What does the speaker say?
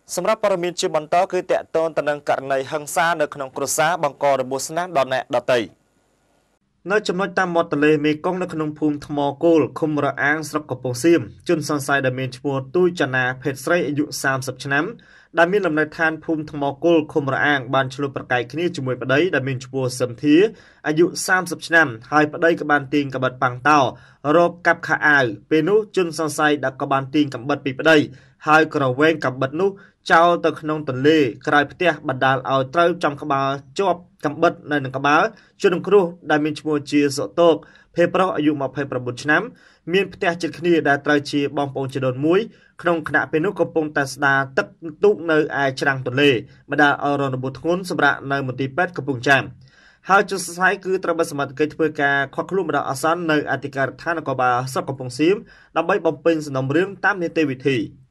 សម្រាប់ព័ត៌មានជាបន្តគឺតកតងទៅនឹងករណីហិង្សានៅក្នុងគ្រួសារបង្ករបួសស្នាមដល់អ្នកដទៃនៅចំណុចតាមមាត់ទន្លេមេគង្គនៅក្នុងភូមិថ្មគោលឃុំរអាងស្រុកកំពង់សៀមជនសង្ស័យដែលមានឈ្មោះទូចចនាភេទស្រីអាយុ30ឆ្នាំដែលមានលំនៅឋានភូមិថ្មគោលឃុំរអាងបានឆ្លុះប្រកែកគ្នាជាមួយប្តីដែលមានឈ្មោះសឹមធាអាយុ30ឆ្នាំហើយប្តីក៏បានទាញកាំបិតប៉ាំងតោរកកាប់ខោអាវពេលនោះជនសង្ស័យដែលក៏បានទាញកាំបិតពីប្តីហើយក៏រវែងកាំបិតនោះចោលទៅក្នុងទន្លេក្រោយផ្ទះបណ្ដាលឲ្យត្រូវចំក្បាលជាប់កាំបិតនៅនឹងក្បាលជនគ្រោះដែលមានឈ្មោះជាសុតោកភេទប្រុសអាយុ29ឆ្នាំមានផ្ទះជិតគ្នាដែលត្រូវជាបងប្អូនជីដូនមួយក្នុងខណៈពេលនោះកំពុងតែស្ដារទឹកទូកនៅឯច្រាំងទន្លេបណ្ដាលឲ្យរងរបួសធ្ងន់សម្រាប់នៅមន្ទីរពេទ្យកំពង់ចាមហើយជនសង្ស័យគឺត្រូវបានសមត្ថកិច្ចធ្វើការឃាត់ខ្លួនបណ្ដោះអាសន្ននៅអធិការដ្ឋាននគរបាលស្រុកកំពង់សៀមដើម្បីបំពេញសំណុំរឿងតាមនីតិវិធី